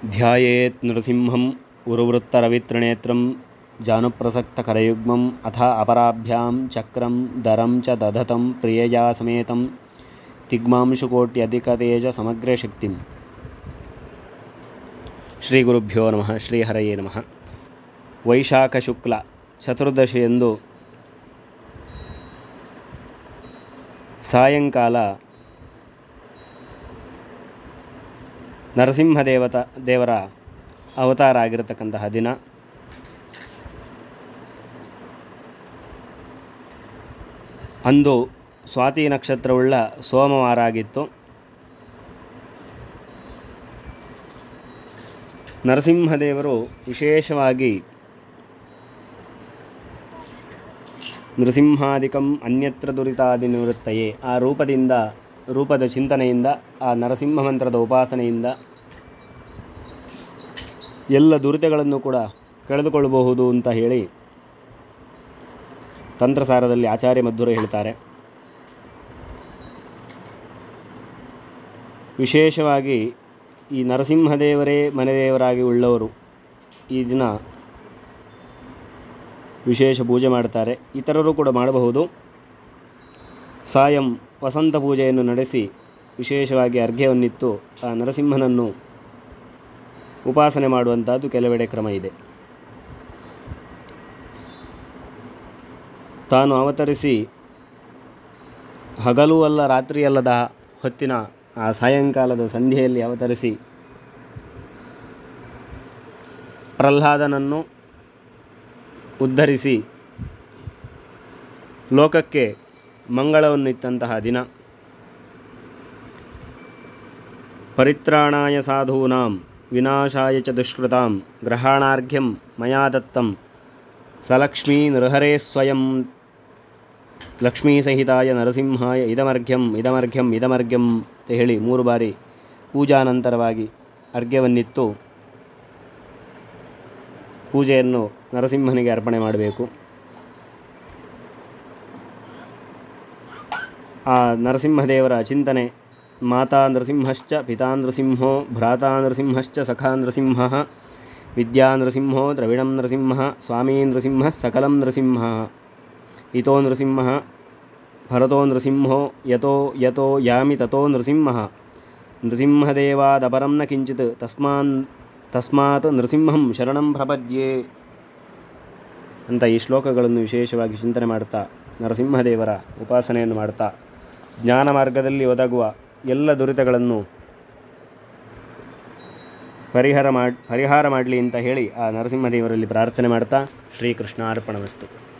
ಧ್ಯಾಯೇತ್ ನೃಸಿಂಹಂ ಉರುವೃತ್ತರವಿತ್ರಿನೇತ್ರಂ ಜಾನುಪ್ರಸಕ್ತಕರಯುಗ್ಮಂ ಅಥ ಅಪರಾಭ್ಯಾಂ ಚಕ್ರಂ ದರಂ ಚ ದಧತಂ ಪ್ರಿಯಯಾ ಸಮೇತಂ ತಿಗ್ಮಾಂಶುಕೋಟ್ಯಧಿಕತೇಜ ಸಮಗ್ರಶಕ್ತಿಂ. ಶ್ರೀ ಗುರುಭ್ಯೋ ನಮಃ. ಶ್ರೀಹರಯೇ ನಮಃ. ವೈಶಾಖ ಶುಕ್ಲ ಚತುರ್ದಶಿಯಂದು ಸಾಯಂಕಾಲ ದೇವರ ಅವತಾರ ಆಗಿರತಕ್ಕಂತಹ ದಿನ. ಅಂದು ಸ್ವಾತಿ ನಕ್ಷತ್ರವುಳ್ಳ ಸೋಮವಾರ ಆಗಿತ್ತು. ನರಸಿಂಹದೇವರು ವಿಶೇಷವಾಗಿ ನೃಸಿಂಹಾದಿಕಂ ಅನ್ಯತ್ರ ದುರಿತಾದಿ ನಿವೃತ್ತಯೇ, ಆ ರೂಪದ ಚಿಂತನೆಯಿಂದ, ಆ ನರಸಿಂಹ ಮಂತ್ರದ ಉಪಾಸನೆಯಿಂದ ಎಲ್ಲ ದುರಿತಗಳನ್ನು ಕೂಡ ಕಳೆದುಕೊಳ್ಳಬಹುದು ಅಂತ ಹೇಳಿ ತಂತ್ರಸಾರದಲ್ಲಿ ಆಚಾರ್ಯ ಮಧ್ವರು ಹೇಳ್ತಾರೆ. ವಿಶೇಷವಾಗಿ ಈ ನರಸಿಂಹದೇವರೇ ಮನೆದೇವರಾಗಿ ಉಳ್ಳವರು ಈ ದಿನ ವಿಶೇಷ ಪೂಜೆ ಮಾಡ್ತಾರೆ. ಇತರರು ಕೂಡ ಮಾಡಬಹುದು. ಸಾಯಂ ವಸಂತ ಪೂಜೆಯನ್ನು ನಡೆಸಿ ವಿಶೇಷವಾಗಿ ಅರ್ಘ್ಯವನ್ನಿತ್ತು ಆ ನರಸಿಂಹನನ್ನು ಉಪಾಸನೆ ಮಾಡುವಂಥದ್ದು ಕೆಲವೆಡೆ ಕ್ರಮ ಇದೆ. ತಾನು ಅವತರಿಸಿ ಹಗಲೂ ಅಲ್ಲ ರಾತ್ರಿಯಲ್ಲದ ಹೊತ್ತಿನ ಆ ಸಾಯಂಕಾಲದ ಸಂಧ್ಯೆಯಲ್ಲಿ ಅವತರಿಸಿ ಪ್ರಹ್ಲಾದನನ್ನು ಉದ್ಧರಿಸಿ ಲೋಕಕ್ಕೆ ಮಂಗಳವನ್ನಿತ್ತಂತಹ ದಿನ. ಪರಿತ್ರಾಣಾಯ ಸಾಧೂನಾಂ ವಿನಾಶಾಯ ಚ ದುಷ್ಕೃತಾಂ ಗ್ರಹಣಾರ್ಘ್ಯಂ ಮಯಾ ದತ್ತಂ ಸಲಕ್ಷ್ಮೀ ನೃಹರೇ ಸ್ವಯಂ ಲಕ್ಷ್ಮೀ ಸಹಿತಾಯ ನರಸಿಂಹಾಯ ಇದಮರ್ಘ್ಯಂ ಇದಮರ್ಘ್ಯಂ ಇದಮರ್ಘ್ಯಂ ಅಂತ ಹೇಳಿ 3 ಬಾರಿ ಪೂಜಾನಂತರವಾಗಿ ಅರ್ಘ್ಯವನ್ನಿತ್ತು ಪೂಜೆಯನ್ನು ನರಸಿಂಹನಿಗೆ ಅರ್ಪಣೆ ಮಾಡಬೇಕು. ಆ ನರಸಿಂಹದೇವರ ಚಿಂತನೆ: ಮಾತಾ ನೃಸಿಂಹಶ್ಚ ಪಿತಾ ನೃಸಿಂಹೋ ಭ್ರಾತಾ ನೃಸಿಂಹಶ್ಚ ಸಖಾ ನೃಸಿಂಹಃ ವಿದ್ಯಾ ನೃಸಿಂಹೋ ದ್ರವಿಣಂ ನೃಸಿಂಹಃ ಸ್ವಾಮೀ ನೃಸಿಂಹಃ ಸಕಲಂ ನೃಸಿಂಹಃ ಇತೋ ನೃಸಿಂಹಃ ಭರತೋ ನೃಸಿಂಹೋ ಯತೋ ಯತೋ ಯಾಮಿ ತತೋ ನೃಸಿಂಹಃ ನೃಸಿಂಹದೇವಾದಪರಂ ನ ಕಿಂಚಿತ್ ತಸ್ಮಾತ್ ನೃಸಿಂಹಂ ಶರಣಂ ಪ್ರಪದ್ಯೆ ಅಂತ ಈ ಶ್ಲೋಕಗಳನ್ನು ವಿಶೇಷವಾಗಿ ಚಿಂತನೆ ಮಾಡ್ತಾ ನರಸಿಂಹದೇವರ ಉಪಾಸನೆಯನ್ನು ಮಾಡ್ತಾ ಜ್ಞಾನ ಮಾರ್ಗದಲ್ಲಿ ಒದಗುವ ಎಲ್ಲ ದುರಿತಗಳನ್ನು ಪರಿಹಾರ ಮಾಡಲಿ ಅಂತ ಹೇಳಿ ಆ ನರಸಿಂಹದೇವರಲ್ಲಿ ಪ್ರಾರ್ಥನೆ ಮಾಡ್ತಾ ಶ್ರೀಕೃಷ್ಣಾರ್ಪಣಮಸ್ತು.